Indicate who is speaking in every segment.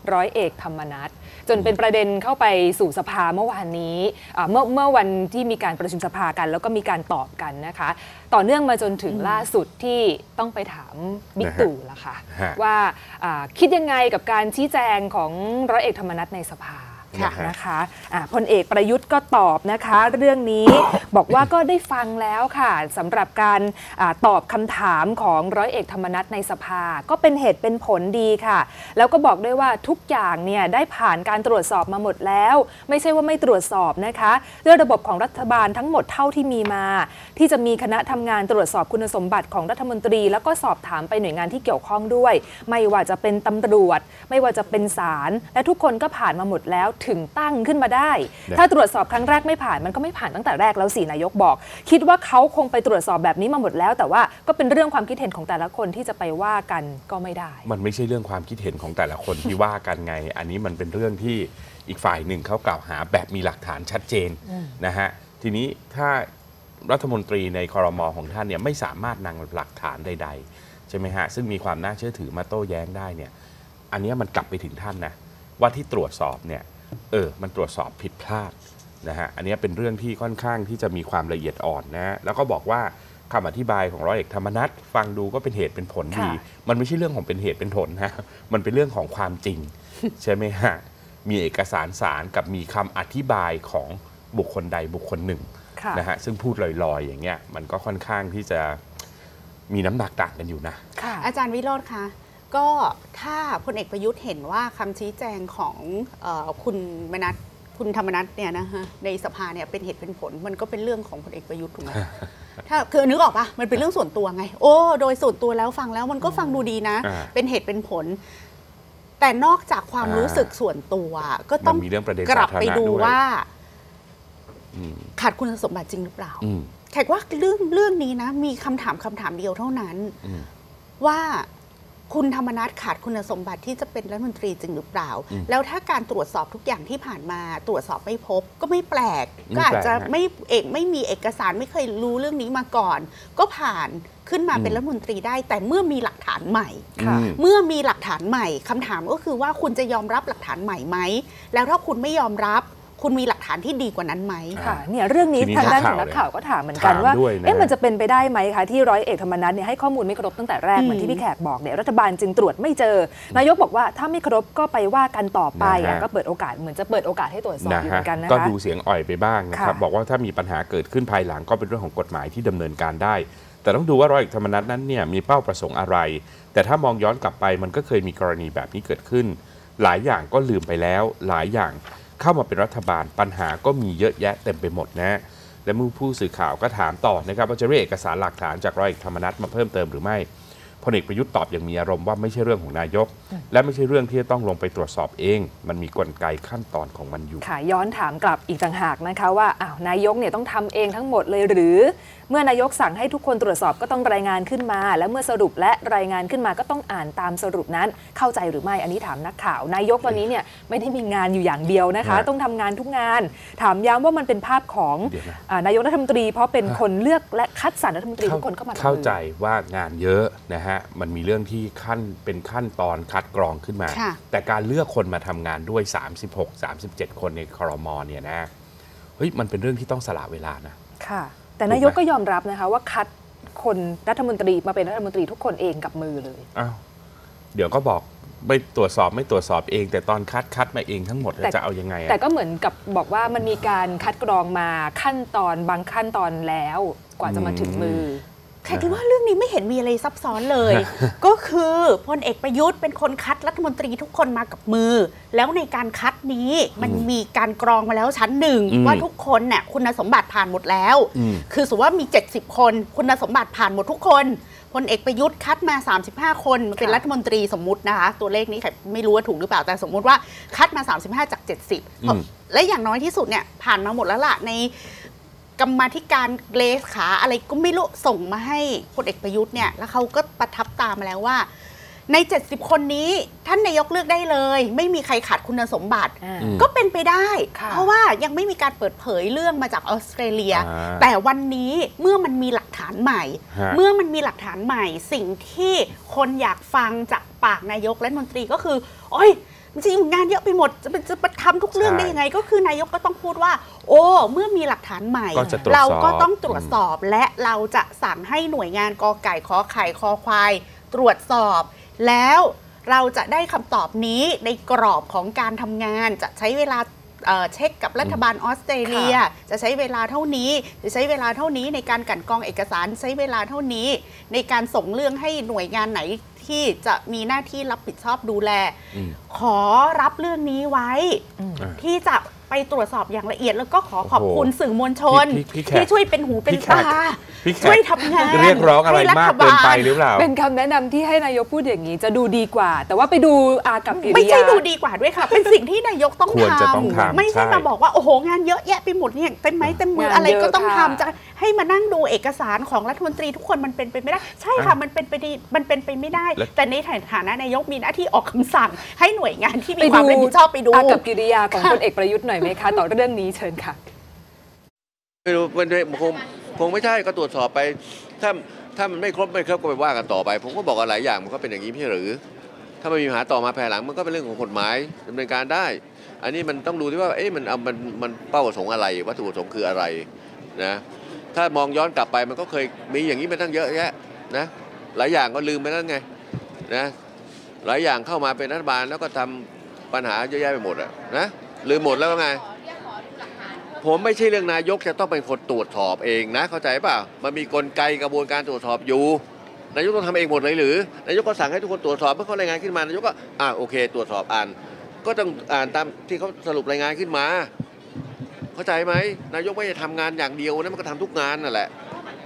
Speaker 1: ร้อยเอกธรรมนัสจนเป็นประเด็นเข้าไปสู่สภาเมื่อวานนี้เมื่อวันที่มีการประชุมสภากันแล้วก็มีการตอบกันนะคะต่อเนื่องมาจนถึงล่าสุดที่ต้องไปถามบิ๊กตู่ละค่ะว่าคิดยังไงกับการชี้แจงของร้อยเอกธรรมนัสในสภานะคะพลเอกประยุทธ์ก็ตอบนะคะเรื่องนี้บอกว่าก็ได้ฟังแล้วค่ะสำหรับการตอบคำถามของร้อยเอกธรรมนัสในสภาก็เป็นเหตุเป็นผลดีค่ะแล้วก็บอกด้วยว่าทุกอย่างเนี่ยได้ผ่านการตรวจสอบมาหมดแล้วไม่ใช่ว่าไม่ตรวจสอบนะคะด้วยระบบของรัฐบาลทั้งหมดเท่าที่มีมาที่จะมีคณะทำงานตรวจสอบคุณสมบัติของรัฐมนตรีแล้วก็สอบถามไปหน่วยงานที่เกี่ยวข้องด้วยไม่ว่าจะเป็นตำรวจไม่ว่าจะเป็นศาลและทุกคนก็ผ่านมาหมดแล้วถึงตั้งขึ้นมาได้ถ้าตรวจสอบครั้งแรกไม่ผ่านมันก็ไม่ผ่านตั้งแต่แรกแล้วนายกบอกคิดว่าเขาคงไปตรวจสอบแบบนี้มาหมดแล้วแต่ว่าก็เป็นเรื่องความคิดเห็นของแต่ละคนที่จะไปว่ากันก็ไม่ได้
Speaker 2: มันไม่ใช่เรื่องความคิดเห็นของแต่ละคนที่ว่ากันไงอันนี้มันเป็นเรื่องที่อีกฝ่ายหนึ่งเขากล่าวหาแบบมีหลักฐานชัดเจนนะฮะทีนี้ถ้ารัฐมนตรีในครม.ของท่านเนี่ยไม่สามารถนำหลักฐานใดๆใช่ไหมฮะซึ่งมีความน่าเชื่อถือมาโต้แย้งได้เนี่ยอันนี้มันกลับไปถึงท่านนะว่าที่ตรวจสอบเนี่ยมันตรวจสอบผิดพลาดนะฮะอันนี้เป็นเรื่องที่ค่อนข้างที่จะมีความละเอียดอ่อนนะแล้วก็บอกว่าคำอธิบายของร้อยเอกธรรมนัสฟังดูก็เป็นเหตุเป็นผลดีมันไม่ใช่เรื่องของเป็นเหตุเป็นผลนะมันเป็นเรื่องของความจริง ใช่ไหมฮะมีเอกสารศาลกับมีคำอธิบายของบุคคลใดบุคคลหนึ่งนะฮะซึ่งพูดลอยๆอย่างเงี้ยมันก็ค่อนข้างที่จะมีน้ำหนักต่างกันอยู่นะ
Speaker 3: อาจารย์วิโรจน์คะก็ถ้าพลเอกประยุทธ์เห็นว่าคำชี้แจงของคุณธรรมนัสเนี่ยนะฮะในสภาเนี่ยเป็นเหตุเป็นผลมันก็เป็นเรื่องของพลเอกประยุทธ์ถูกไหมถ้าคือนึกออกปะมันเป็นเรื่องส่วนตัวไงโดยส่วนตัวแล้วฟังแล้วมันก็ฟังดูดีนะเป็นเหตุเป็นผลแต่นอกจากความรู้สึกส่วนตัวก็ต้องกลับไปดูว่าขาดคุณสมบัติจริงหรือเปล่าแขกว่าเรื่องนี้นะมีคำถามเดียวเท่านั้นว่าคุณธรรมนัสขาดคุณสมบัติที่จะเป็นรัฐมนตรีจริงหรือเปล่าแล้วถ้าการตรวจสอบทุกอย่างที่ผ่านมาตรวจสอบไม่พบก็ไม่แปลกก็อาจจะไม่มีเอกสารไม่เคยรู้เรื่องนี้มาก่อนก็ผ่านขึ้นมาเป็นรัฐมนตรีได้แต่เมื่อมีหลักฐานใหม่เมื่อมีหลักฐานใหม่คำถามก็คือว่าคุณจะยอมรับหลักฐานใหม่ไหมแล้วถ้าคุณไม่ยอมรับคุณมีหลักฐานที่ดีกว่านั้นไหม
Speaker 1: ค่ะเนี่ยเรื่องนี้ทางด้านของนักข่าวก็ถามเหมือนกันว่ามันจะเป็นไปได้ไหมคะที่ร้อยเอกธรรมนัสเนี่ยให้ข้อมูลไม่ครบตั้งแต่แรกเหมือนที่พี่แขกบอกเนี่ยรัฐบาลจึงตรวจไม่เจอนายกบอกว่าถ้าไม่ครบก็ไปว่ากันต่อไปก็เปิดโอกาสเหมือนจะเปิดโอกาสให้ตรวจสอบอยู่เหมือนกันนะคะ
Speaker 2: ก็ดูเสียงอ่อยไปบ้างนะครับบอกว่าถ้ามีปัญหาเกิดขึ้นภายหลังก็เป็นเรื่องของกฎหมายที่ดำเนินการได้แต่ต้องดูว่าร้อยเอกธรรมนัสนั้นเนี่ยมีเป้าประสงค์อะไรแต่ถ้ามองย้อนกลับไปมันก็เคยมีกรณีแบบนี้เกิดขึ้นหลายอย่างก็ลืมไปแล้วหลายอย่างเข้ามาเป็นรัฐบาลปัญหาก็มีเยอะแยะเต็มไปหมดนะและผู้สื่อข่าวก็ถามต่อนะครับว่าจะเรียกเอกสารหลักฐานจากร้อยเอกธรรมนัสมาเพิ่มเติมหรือไม่พลเอกประยุทธ์ตอบอย่างมีอารมณ์ว่าไม่ใช่เรื่องของนายกและไม่ใช่เรื่องที่จะต้องลงไปตรวจสอบเองมันมีกลไกขั้นตอนของมันอยู่
Speaker 1: ค่ะย้อนถามกลับอีกต่างหากนะคะว่านายกเนี่ยต้องทำเองทั้งหมดเลยหรือเมื่อนายกสั่งให้ทุกคนตรวจสอบก็ต้องรายงานขึ้นมาและเมื่อสรุปและรายงานขึ้นมาก็ต้องอ่านตามสรุปนั้นเข้าใจหรือไม่อันนี้ถามนักข่าวนายกตอนนี้เนี่ยไม่ได้มีงานอยู่อย่างเดียวนะคะต้องทำงานทุกงานถามย้ำว่ามันเป็นภาพของนายกรัฐมนตรีเพราะเป็นคนเลือกและคัดสรรรัฐมนตรีทุกคนเข้ามา
Speaker 2: เข้าใจว่างานเยอะนะฮะมันมีเรื่องที่เป็นขั้นตอนคัดกรองขึ้นมาแต่การเลือกคนมาทำงานด้วย36-37 คนในครม.เนี่ยนะเฮ้ยมันเป็นเรื่องที่ต้องสละเวลานะ
Speaker 1: ค่ะแต่นายกก็ยอมรับนะคะว่าคัดคนรัฐมนตรีมาเป็นรัฐมนตรีทุกคนเองกับมือเลย
Speaker 2: เดี๋ยวก็บอกไม่ตรวจสอบเองแต่ตอนคัดมาเองทั้งหมดจะเอายังไง
Speaker 1: แต่ก็เหมือนกับบอกว่ามันมีการคัดกรองมาขั้นตอนบางขั้นตอนแล้วกว่าจะมาถึงมือ
Speaker 3: แค่คิดว่าเรื่องนี้ไม่เห็นมีอะไรซับซ้อนเลย ก็คือพลเอกประยุทธ์เป็นคนคัดรัฐมนตรีทุกคนมากับมือแล้วในการคัดนี้มันมีการกรองมาแล้วชั้นหนึ่งว่าทุกคนเนี่ยคุณสมบัติผ่านหมดแล้วคือสมมติว่ามี70คนคุณสมบัติผ่านหมดทุกคนพลเอกประยุทธ์คัดมา35คนเป็นรัฐมนตรีสมมุตินะคะตัวเลขนี้ไม่รู้ว่าถูกหรือเปล่าแต่สมมุติว่าคัดมา35จาก70และอย่างน้อยที่สุดเนี่ยผ่านมาหมดแล้วล่ะในกรรมาธิการเลขาอะไรก็ไม่รู้ส่งมาให้พลเอกประยุทธ์เนี่ยแล้วเขาก็ประทับตามาแล้วว่าใน70คนนี้ท่านนายกเลือกได้เลยไม่มีใครขาดคุณสมบัติก็เป็นไปได้เพราะว่ายังไม่มีการเปิดเผยเรื่องมาจากออสเตรเลียแต่วันนี้เมื่อมันมีหลักฐานใหม่สิ่งที่คนอยากฟังจากปากนายกและรัฐมนตรีก็คือโอ้ยจริงๆงานเยอะไปหมดจะทำทุกเรื่องได้ยังไงก็คือนายกก็ต้องพูดว่าโอ้เมื่อมีหลักฐานใหม่เราก็ต้องตรวจสอบและเราจะสั่งให้หน่วยงานกไก่ขอไข่คอควายตรวจสอบแล้วเราจะได้คำตอบนี้ในกรอบของการทำงานจะใช้เวลาเช็คกับรัฐบาลออสเตรเลียจะใช้เวลาเท่านี้จะใช้เวลาเท่านี้ในการกลั่นกรองเอกสารใช้เวลาเท่านี้ในการส่งเรื่องให้หน่วยงานไหนที่จะมีหน้าที่รับผิดชอบดูแลขอรับเรื่องนี้ไว้ที่จะไปตรวจสอบอย่างละเอียดแล้วก็ขอบคุณสื่อมวลชนที่ช่วยเป็นหูเป็นตาช่วยทำงาน
Speaker 2: เรียกร้องอะไรมากเกินไปหรือเปล่า
Speaker 1: เป็นคำแนะนำที่ให้นายกพูดอย่างนี้จะดูดีกว่าแต่ว่าไปดูอากับกิริยา
Speaker 3: ไม่ใช่ดูดีกว่าด้วยค่ะเป็นสิ่งที่นายกต้องทำไม่ใช่มาบอกว่าโอ้โหงานเยอะแยะไปหมดเนี่ยเต็มไม้เต็มมืออะไรก็ต้องทำจะให้มานั่งดูเอกสารของรัฐมนตรีทุกคนมันเป็นไปไม่ได้ใช่ค่ะมันเป็นไปไม่ได้แต่ในฐานะนายกมีหน้าที่ออกคำสั่งให้หน่วยงานที่มีความรับผิดชอบไปดู
Speaker 1: อากับกิริยาของพลเอกประยุทธ์หน่อยไหมคะต่อเรื่องนี้เชิญค่ะ
Speaker 4: ไม่รู้มันคงไม่ใช่ก็ตรวจสอบไปถ้ามันไม่ครบก็ไปว่ากันต่อไปผมก็บอกหลายอย่างมันก็เป็นอย่างนี้พี่หรือถ้ามันมีปัญหาต่อมาภายหลังมันก็เป็นเรื่องของกฎหมายดำเนินการได้อันนี้มันต้องดูที่ว่ามันเป้าประสงค์อะไรวัตถุประสงค์คืออะไรนะถ้ามองย้อนกลับไปมันก็เคยมีอย่างนี้มาตั้งเยอะแยะนะหลายอย่างก็ลืมไปแล้วไงนะหลายอย่างเข้ามาเป็นรัฐบาลแล้วก็ทำปัญหาเยอะแยะไปหมดอะนะลืมหมดแล้วไงผมไม่ใช่เรื่องนายกจะต้องเป็นคนตรวจสอบเองนะเข้าใจเปล่ามันมีกลไกกระบวนการตรวจสอบอยู่นายกต้องทำเองหมดเลยหรือนายกก็สั่งให้ทุกคนตรวจสอบเมื่อเขารายงานขึ้นมานายกก็โอเคตรวจสอบก็ต้องอ่านตามที่เขาสรุปรายงานขึ้นมาเข้าใจไหมนายกไม่ได้ทำงานอย่างเดียวนะมันก็ทำทุกงานนั่นแหละ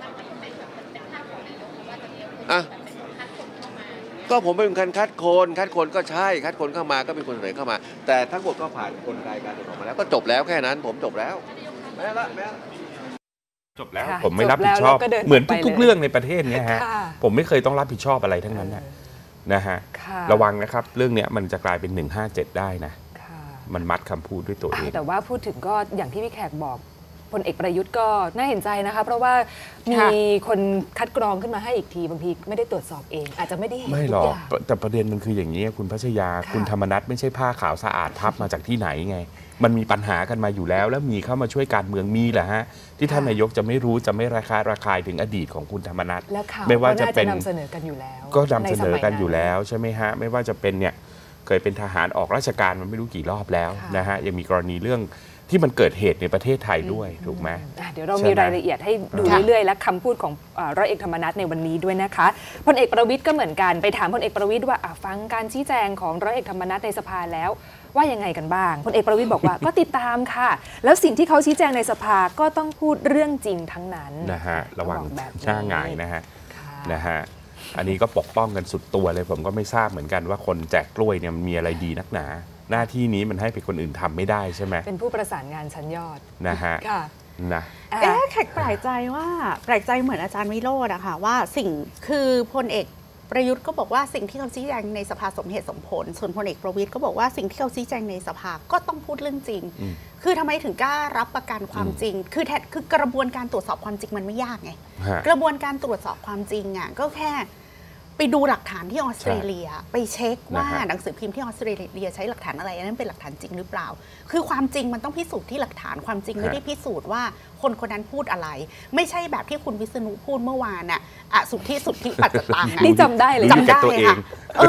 Speaker 4: ก็ผมเป็นคนคัดคนก็ใช่คัดคนเข้ามาก็เป็นคนเสนอเข้ามาแต่ทั้งหมดก็ผ่านกลไกการตรวจสอบมาแล้วก็จบแล้วแค่นั้นผมจบแล้วไม่
Speaker 2: จบแล้วผมไม่รับผิดชอบเหมือนทุกๆเรื่องในประเทศนี้ฮะผมไม่เคยต้องรับผิดชอบอะไรทั้งนั้นนะฮะระวังนะครับเรื่องนี้มันจะกลายเป็น157ได้นะมันมัดคำพูดด้วยตัวเอง
Speaker 1: แต่ว่าพูดถึงก็อย่างที่พี่แขกบอกพลเอกประยุทธ์ก็น่าเห็นใจนะคะเพราะว่ามีคนคัดกรองขึ้นมาให้อีกทีบางทีไม่ได้ตรวจสอบเองอาจจะไม่ได้เห็น
Speaker 2: ไม่หรอกแต่ประเด็นมันคืออย่างนี้คุณพัชยาคุณธรรมนัสไม่ใช่ผ้าขาวสะอาดพับมาจากที่ไหนไงมันมีปัญหากันมาอยู่แล้วแล้วมีเข้ามาช่วยการเมืองมีแหละฮะที่ท่านนายกจะไม่รู้จะไม่ระคายถึงอดีตของคุณธรรมนัส
Speaker 1: ไม่ว่าจะเป็นนำเสนอกันอยู่แล้ว
Speaker 2: ก็นำเสนอกันอยู่แล้วใช่ไหมฮะไม่ว่าจะเป็นเนี่ยเคยเป็นทหารออกราชการมันไม่รู้กี่รอบแล้วนะฮะยังมีกรณีเรื่องที่มันเกิดเหตุในประเทศไทยด้วยถูกไหม
Speaker 1: เดี๋ยวเรามีรายละเอียดให้ดูเรื่อยๆและคำพูดของร้อยเอกธรรมนัสในวันนี้ด้วยนะคะพลเอกประวิตรก็เหมือนกันไปถามพลเอกประวิตรว่าฟังการชี้แจงของร้อยเอกธรรมนัสในสภาแล้วว่ายังไงกันบ้างพลเอกประวิตรบอกว่าก็ติดตามค่ะแล้วสิ่งที่เขาชี้แจงในสภาก็ต้องพูดเรื่องจริงทั้งนั้น
Speaker 2: นะฮะระวังหน้าหงายนะฮะอันนี้ก็ปกป้องกันสุดตัวเลยผมก็ไม่ทราบเหมือนกันว่าคนแจกกล้วยเนี่ยมันมีอะไรดีนักหนาหน้าที่นี้มันให้เป็นคนอื่นทำไม่ได้ใช่ไหม
Speaker 1: เป็นผู้ประสานงานชั้นยอด
Speaker 2: นะฮะนะ
Speaker 3: แขกแปลกใจเหมือนอาจารย์วิโรจน์อะค่ะว่าสิ่งคือพลเอกประยุทธ์ก็บอกว่าสิ่งที่เขาชี้แจงในสภาสมเหตุสมผลส่วนพลเอกประวิตรก็บอกว่าสิ่งที่เขาชี้แจงในสภาก็ต้องพูดเรื่องจริงคือทำไมถึงกล้ารับประกันความจริงคือกระบวนการตรวจสอบความจริงมันไม่ยากไงกระบวนการตรวจสอบความจริงอะก็แค่ไปดูหลักฐานที่ออสเตรเลียไปเช็คว่าหนังสือพิมพ์ที่ออสเตรเลียใช้หลักฐานอะไรนั้นเป็นหลักฐานจริงหรือเปล่าคือความจริงมันต้องพิสูจน์ที่หลักฐานความจริงไม่ได้พิสูจน์ว่าคนคนนั้นพูดอะไรไม่ใช่แบบที่คุณวิษณุพูดเมื่อวานน่ะสุทธิปัจจตัง
Speaker 1: นี่จำได้เลย
Speaker 3: จำได้ค่ะ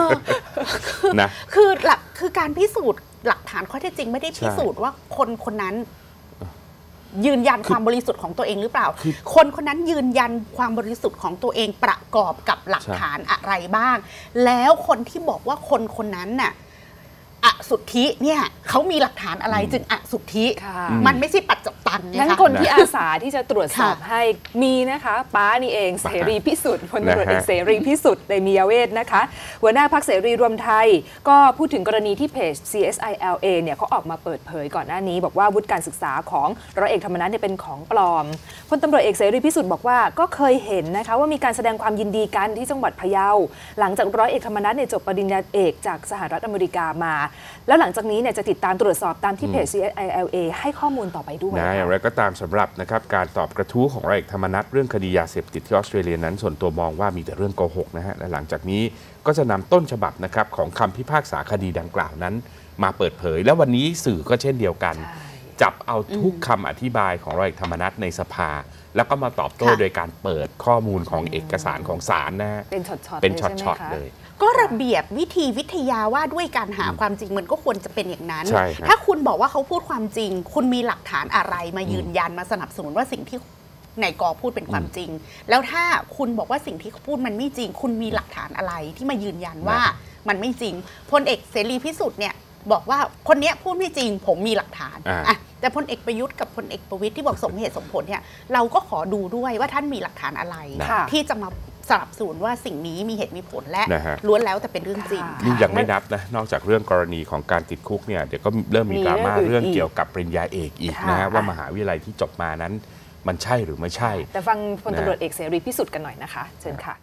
Speaker 3: คือการพิสูจน์หลักฐานข้อเท็จจริงไม่ได้พิสูจน์ว่าคนนั้นยืนยันความบริสุทธิ์ของตัวเองหรือเปล่าคนคนนั้นยืนยันความบริสุทธิ์ของตัวเองประกอบกับหลักฐานอะไรบ้างแล้วคนที่บอกว่าคนนั้นน่ะสุทธิเนี่ยเขามีหลักฐานอะไรจึงสุทธิมันไม่ใช่ปัจจตัง
Speaker 1: งั้นคนที่อาสาที่จะตรวจสอบให้มีนะคะป้านี่เองเสรีพิสุทธิ์พลตำรวจเอกเสรีพิสุทธิ์ในมียเวทนะคะหัวหน้าพรรคเสรีรวมไทยก็พูดถึงกรณีที่เพจ CSILA เนี่ยเขาออกมาเปิดเผยก่อนหน้านี้บอกว่าวุฒิการศึกษาของร้อยเอกธรรมนัสเนี่ยเป็นของปลอมพลตำรวจเอกเสรีพิสุทธิ์บอกว่าก็เคยเห็นนะคะว่ามีการแสดงความยินดีกันที่จังหวัดพะเยาหลังจากร้อยเอกธรรมนัสเนี่ยจบปริญญาเอกจากสหรัฐอเมริกามาแล้วหลังจากนี้เนี่ยจะติดตามตรวจสอบตามที่เพจ CSILA ให้ข้อมูลต่อไปด้วย
Speaker 2: นะอย่างไรก็ตามสำหรับนะครับการตอบกระทู้ของร้อยเอกธรรมนัสเรื่องคดียาเสพติดที่ออสเตรเลียนั้นส่วนตัวมองว่ามีแต่เรื่องโกหกนะฮะและหลังจากนี้ก็จะนำต้นฉบับนะครับของคำพิพากษาคดีดังกล่าวนั้นมาเปิดเผย แล้ววันนี้สื่อก็เช่นเดียวกัน
Speaker 1: ใช่
Speaker 2: จับเอาทุกคำอธิบายของร้อยเอกธรรมนัฐในสภา แล้วก็มาตอบโต้
Speaker 3: ค่ะ
Speaker 2: โดยการเปิดข้อมูลของเอกสารของศาลนะฮะ
Speaker 1: เป็นช็อตๆ
Speaker 2: เป็น
Speaker 1: ลย
Speaker 2: ช็
Speaker 1: ใช่ไหม
Speaker 2: อต
Speaker 1: คะ
Speaker 2: ๆเลย
Speaker 3: ก็ระเบียบวิทยาว่าด้วยการหาความจริงมันก็ควรจะเป็นอย่างนั้น
Speaker 2: ใช่ครับ
Speaker 3: ถ้าคุณบอกว่าเขาพูดความจริง คุณมีหลักฐานอะไรมายืนยันมาสนับสนุนว่าสิ่งที่นายกพูดเป็นความจริง แล้วถ้าคุณบอกว่าสิ่งที่เขาพูดมันไม่จริง คุณมีหลักฐานอะไรที่มายืนยันว่ามันไม่จริงพลเอกเสรีพิสุทธิ์เนี่ยบอกว่าคนเนี้ยพูดไม่จริงผมมีหลักฐานอ่ะแต่พลเอกประยุทธ์กับพลเอกประวิตรที่บอกสมเหตุสมผลเนี่ยเราก็ขอดูด้วยว่าท่านมีหลักฐานอะไร
Speaker 1: ค่ะ
Speaker 3: ที่จะมาสนับสนุนว่าสิ่งนี้มีเหตุมีผลและ
Speaker 2: นะฮะ
Speaker 3: ล้วนแล้วแต่เป็นเรื่องจริง
Speaker 1: ค่ะ
Speaker 2: นี่ยังไม่นับนะนอกจากเรื่องกรณีของการติดคุกเนี่ยเดี๋ยวก็เริ่มมีดราม่า
Speaker 1: มีเรื่
Speaker 2: เรื่
Speaker 1: อ
Speaker 2: อง ง
Speaker 1: อื่นอีก
Speaker 2: เกี่ยวกับปริญญาเอกอีกนะฮะ
Speaker 1: ค่ะ
Speaker 2: ว่ามหาวิทยาลัยที่จบมานั้นมันใช่หรือไม่ใช่
Speaker 1: แต่ฟังพลตำรวจเอกเสรีพิสุทธิ์กันหน่อยนะคะเชิญค่ะ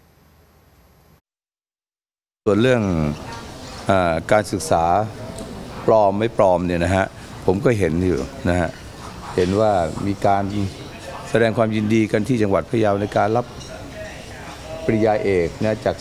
Speaker 5: ส่วนเรื่องการศึกษาปลอมไม่ปลอมเนี่ยนะฮะผมก็เห็นอยู่นะฮะเห็นว่ามีการแสดงความยินดีกันที่จังหวัดพะเยาในการรับปริญญาเอกนะจาก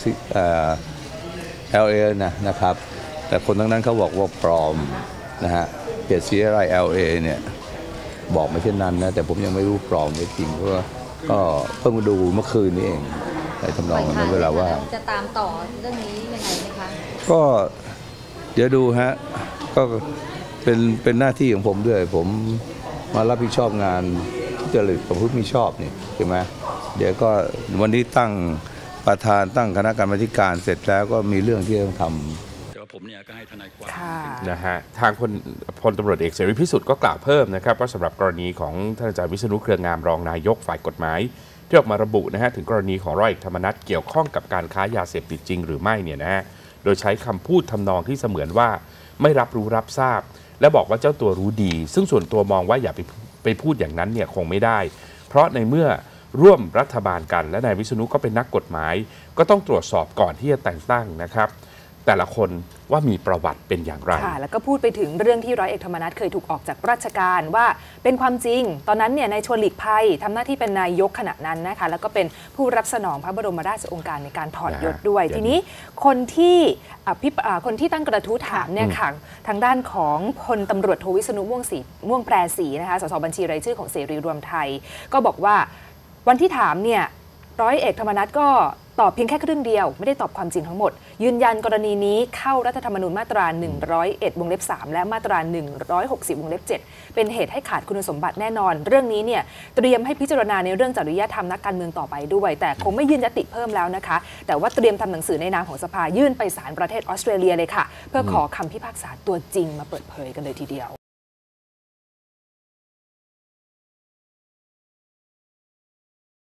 Speaker 5: LA นะครับ แต่คนทั้งนั้นเขาบอกว่าปลอมนะฮะเกียรติศรีอะไร LA เนี่ยบอกมาเช่นนั้นนะแต่ผมยังไม่รู้ปลอมไม่จริงเพราะว่าก็เพิ่งมาดูเมื่อคืนนี้เองในทำนองนั้นเวลาว่า
Speaker 6: จะตามต่อเรื่องนี้ยังไงไหมคะ
Speaker 5: ก็เดี๋ยวดูฮะก็เป็นหน้าที่ของผมด้วยผมมารับผิดชอบงานที่จริตประพฤติมิชอบนี่ใช่ไหมเดี๋ยวก็วันนี้ตั้งประธานตั้งคณะกรรมาธิการเสร็จแล้วก็มีเรื่องที่ต้องทำ
Speaker 7: แต่ว่าผมเนี่ยก็ให้ทนายความ
Speaker 1: ค่ะ
Speaker 2: นะฮะทางพลตำรวจเอกเสรีพิสุทธิ์ก็กล่าวเพิ่มนะครับว่าสำหรับกรณีของท่านอาจารย์วิษณุเครืองามรองนายกฝ่ายกฎหมายที่ออกมาระบุนะฮะถึงกรณีของร้อยเอกธรรมนัฐเกี่ยวข้องกับการค้ายาเสพติดจริงหรือไม่เนี่ยนะฮะโดยใช้คำพูดทำนองที่เสมือนว่าไม่รับรู้รับทราบ และบอกว่าเจ้าตัวรู้ดี ซึ่งส่วนตัวมองว่าอย่าไปพูดอย่างนั้นเนี่ยคงไม่ได้ เพราะในเมื่อร่วมรัฐบาลกันและนายวิษณุก็เป็นนักกฎหมายก็ต้องตรวจสอบก่อนที่จะแต่งตั้งนะครับแต่ละคนว่ามีประวัติเป็นอย่างไร
Speaker 1: ค่ะแล้วก็พูดไปถึงเรื่องที่ร้อยเอกธรรมนัฐเคยถูกออกจากราชการว่าเป็นความจริง ตอนนั้นเนี่ยนายชวนหลีกภัยทำหน้าที่เป็นนายกขณะนั้นนะคะแล้วก็เป็นผู้รับสนองพระบรมราชโองการในการถอดยศด้วย ทีนี้คนที่ตั้งกระทู้ถามเนี่ยค่ะทางด้านของพลตำรวจโทวิษณุม่วงแพรศรีนะคะสสบัญชีรายชื่อของเสรีรวมไทยก็บอกว่าวันที่ถามเนี่ยร้อยเอกธรรมนัฐก็ตอบเพียงแค่ครึ่งเดียวไม่ได้ตอบความจริงทั้งหมดยืนยันกรณีนี้เข้ารัฐธรรมนูญมาตรา 101 วงเล็บ 3 และมาตรา 160 วงเล็บ 7 เป็นเหตุให้ขาดคุณสมบัติแน่นอน เรื่องนี้เนี่ยเตรียมให้พิจารณาในเรื่องจริยธรรมนักการเมืองต่อไปด้วย แต่คงไม่ยื่นยติเพิ่มแล้วนะคะ แต่ว่าเตรียมทำหนังสือในนามของสภายื่นไปศาลประเทศออสเตรเลียเลยค่ะ เพื่อขอคำพิพากษาตัวจริงมาเปิดเผยกันเลยทีเดียว